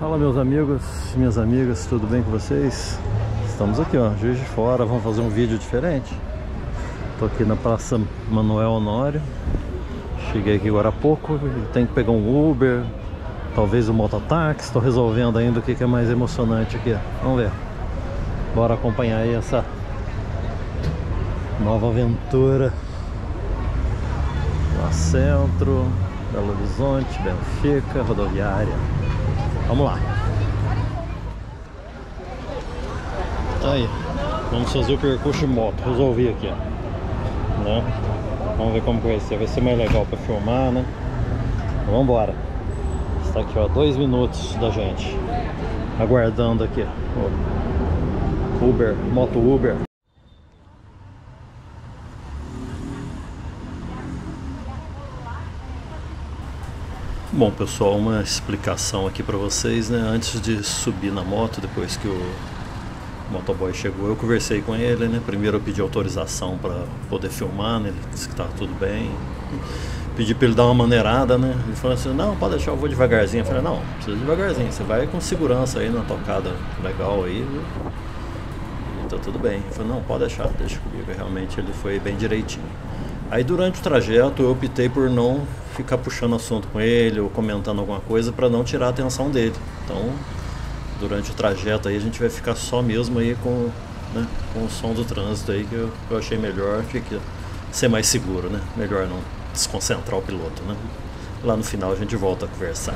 Fala meus amigos, minhas amigas, tudo bem com vocês? Estamos aqui, ó, Juiz de Fora, vamos fazer um vídeo diferente. Tô aqui na Praça Manoel Honório. Cheguei aqui agora há pouco, tem que pegar um Uber, talvez um mototáxi. Estou resolvendo ainda o que é mais emocionante aqui. Vamos ver. Bora acompanhar aí essa nova aventura. Lá Centro, Belo Horizonte, Benfica, rodoviária. Vamos lá. Aí, vamos fazer o percurso de moto. Resolvi aqui, ó. Né? Vamos ver como que vai ser mais legal para filmar, né? Então, vamos embora. Está aqui, ó, 2 minutos da gente aguardando aqui o Uber, moto Uber. Bom pessoal, uma explicação aqui para vocês, né? Antes de subir na moto, depois que o motoboy chegou, eu conversei com ele, né? Primeiro eu pedi autorização para poder filmar, né? Ele disse que tá tudo bem. Pedi para ele dar uma maneirada, né? Ele falou assim, não, pode deixar, eu vou devagarzinho. Eu falei, não, precisa devagarzinho, você vai com segurança aí na tocada legal aí, viu? E tá tudo bem. Ele falou, não, pode deixar, deixa comigo. Realmente ele foi bem direitinho. Aí durante o trajeto eu optei por não ficar puxando assunto com ele ou comentando alguma coisa para não tirar a atenção dele. Então durante o trajeto aí a gente vai ficar só mesmo aí com, né, com o som do trânsito aí que eu achei melhor, fica ser mais seguro, né? Melhor não desconcentrar o piloto, né? Lá no final a gente volta a conversar.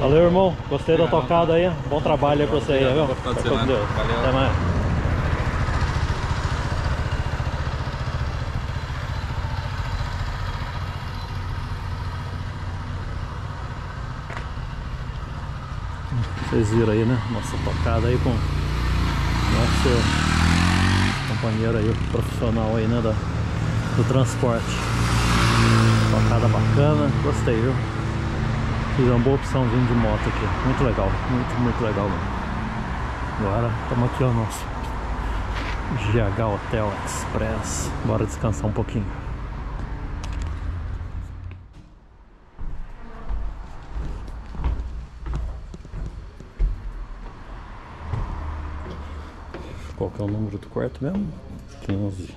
Valeu, irmão. Gostei da tocada aí. Bom trabalho aí pra você aí, viu? Bom final de semana. Valeu. Até mais. Vocês viram aí, né? Nossa tocada aí com nosso companheiro aí, profissional aí, né? Do transporte. Tocada bacana, gostei, viu? Fiz uma boa opção vindo de moto aqui. Muito legal, muito legal mesmo. Agora estamos aqui, ó, nosso GH Hotel Express. Bora descansar um pouquinho. Qual que é o número do quarto mesmo? 15.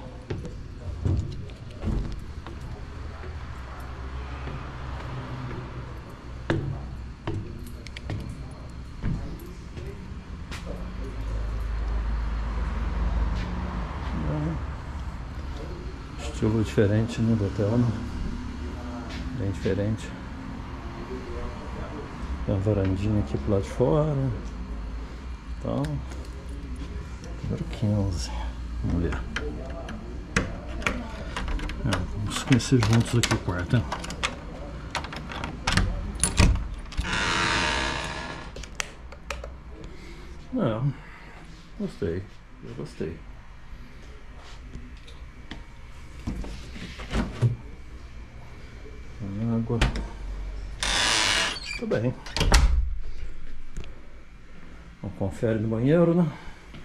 Estilo diferente, né, do hotel, né? Bem diferente. Tem uma varandinha aqui pro lado de fora. Então, número 15. Vamos ver. Vamos conhecer juntos aqui o quarto, hein? Gostei. Eu gostei. Água. Tudo bem. Vamos confere no banheiro, né?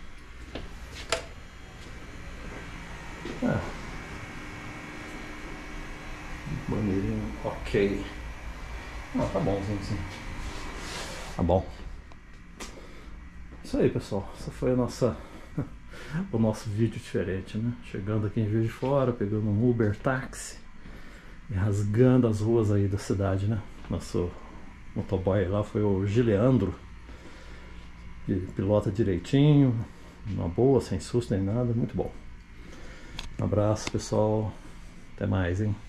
Banheirinho, ok. Tá bom, sim. Tá bom. Isso aí, pessoal. Essa foi a nossa o nosso vídeo diferente, né? Chegando aqui em Juiz de Fora, pegando um Uber táxi e rasgando as ruas aí da cidade, né? Nosso motoboy lá foi o Gileandro, que pilota direitinho, uma boa, sem susto nem nada, muito bom. Um abraço, pessoal. Até mais, hein?